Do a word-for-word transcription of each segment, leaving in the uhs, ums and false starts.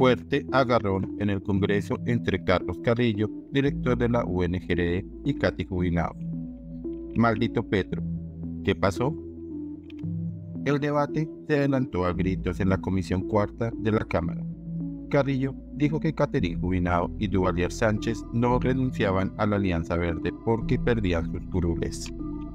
Fuerte agarrón en el Congreso entre Carlos Carrillo, director de la U N G R D, y Katy Jubinao. Maldito Petro. ¿Qué pasó? El debate se adelantó a gritos en la Comisión Cuarta de la Cámara. Carrillo dijo que Catherine Jubinao y Duvalier Sánchez no renunciaban a la Alianza Verde porque perdían sus curules.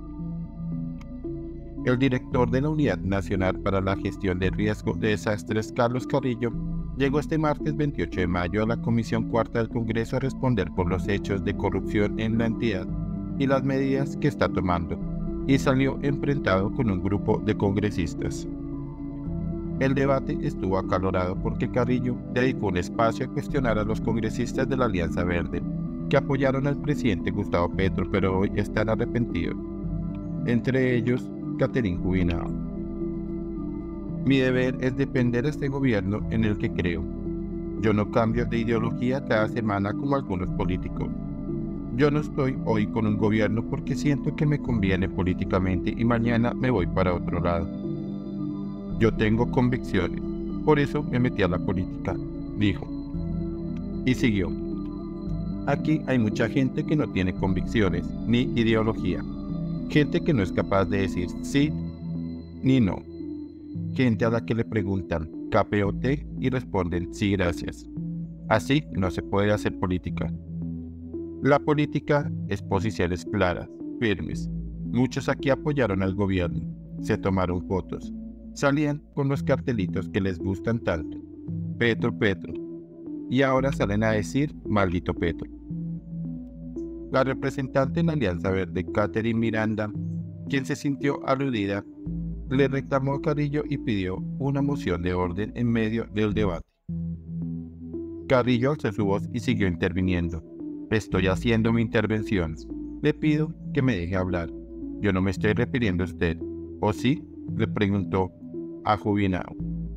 El director de la Unidad Nacional para la Gestión de Riesgo de Desastres, Carlos Carrillo, llegó este martes veintiocho de mayo a la Comisión Cuarta del Congreso a responder por los hechos de corrupción en la entidad y las medidas que está tomando, y salió enfrentado con un grupo de congresistas. El debate estuvo acalorado porque Carrillo dedicó un espacio a cuestionar a los congresistas de la Alianza Verde, que apoyaron al presidente Gustavo Petro pero hoy están arrepentidos, entre ellos Catherine Jubinao. Mi deber es defender a este gobierno en el que creo. Yo no cambio de ideología cada semana como algunos políticos. Yo no estoy hoy con un gobierno porque siento que me conviene políticamente y mañana me voy para otro lado. Yo tengo convicciones, por eso me metí a la política, dijo. Y siguió. Aquí hay mucha gente que no tiene convicciones ni ideología. Gente que no es capaz de decir sí ni no. Gente a la que le preguntan ¿K P O T? Y responden sí, gracias. Así no se puede hacer política. La política es posiciones claras, firmes. Muchos aquí apoyaron al gobierno, se tomaron fotos, salían con los cartelitos que les gustan tanto. Petro, Petro. Y ahora salen a decir maldito Petro. La representante en la Alianza Verde, Catherine Miranda, quien se sintió aludida, le reclamó a Carrillo y pidió una moción de orden en medio del debate. Carrillo alzó su voz y siguió interviniendo. Estoy haciendo mi intervención. Le pido que me deje hablar. Yo no me estoy refiriendo a usted. ¿O sí?, le preguntó a Jubinao.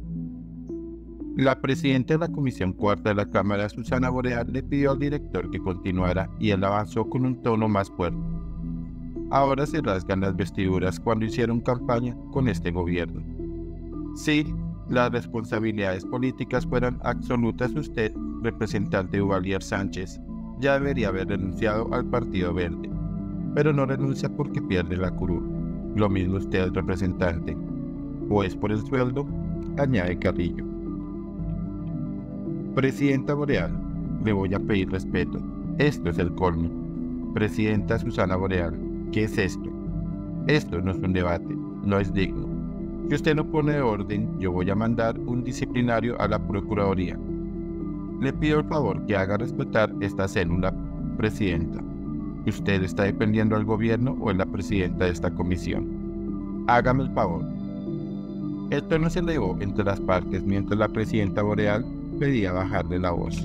La presidenta de la Comisión Cuarta de la Cámara, Susana Boreal, le pidió al director que continuara y él avanzó con un tono más fuerte. Ahora se rasgan las vestiduras cuando hicieron campaña con este gobierno. Si las responsabilidades políticas fueran absolutas, usted, representante Duvalier Sánchez, ya debería haber renunciado al Partido Verde, pero no renuncia porque pierde la curul. Lo mismo usted, representante, o es por el sueldo, añade Carrillo. Presidenta Boreal, le voy a pedir respeto. Esto es el colmo. Presidenta Susana Boreal, ¿qué es esto? Esto no es un debate, no es digno. Si usted no pone orden, yo voy a mandar un disciplinario a la Procuraduría. Le pido el favor que haga respetar esta célula, presidenta. ¿Usted está defendiendo al gobierno o es la presidenta de esta comisión? Hágame el favor. El tono se elevó entre las partes mientras la presidenta Boreal pedía bajarle la voz.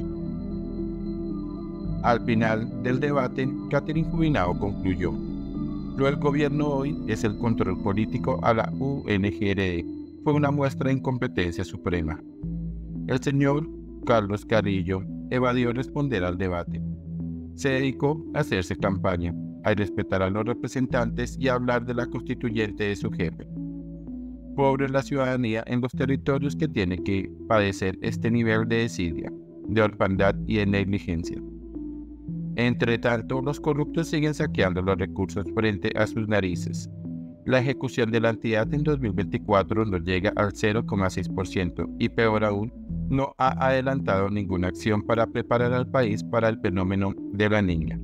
Al final del debate, Catherine Jubinao concluyó: lo del gobierno hoy es el control político a la U N G R D. Fue una muestra de incompetencia suprema. El señor Carlos Carrillo evadió responder al debate. Se dedicó a hacerse campaña, a respetar a los representantes y a hablar de la constituyente de su jefe. Pobre la ciudadanía en los territorios que tiene que padecer este nivel de desidia, de orfandad y de negligencia. Entre tanto, los corruptos siguen saqueando los recursos frente a sus narices. La ejecución de la entidad en dos mil veinticuatro no llega al cero coma seis por ciento y peor aún, no ha adelantado ninguna acción para preparar al país para el fenómeno de la niña.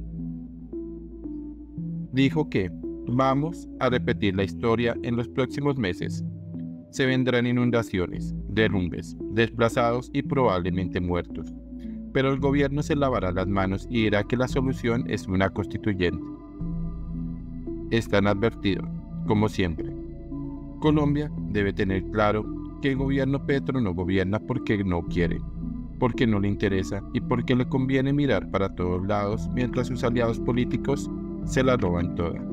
Dijo que vamos a repetir la historia en los próximos meses. Se vendrán inundaciones, derrumbes, desplazados y probablemente muertos. Pero el gobierno se lavará las manos y dirá que la solución es una constituyente. Están advertidos, como siempre. Colombia debe tener claro que el gobierno Petro no gobierna porque no quiere, porque no le interesa y porque le conviene mirar para todos lados mientras sus aliados políticos se la roban toda.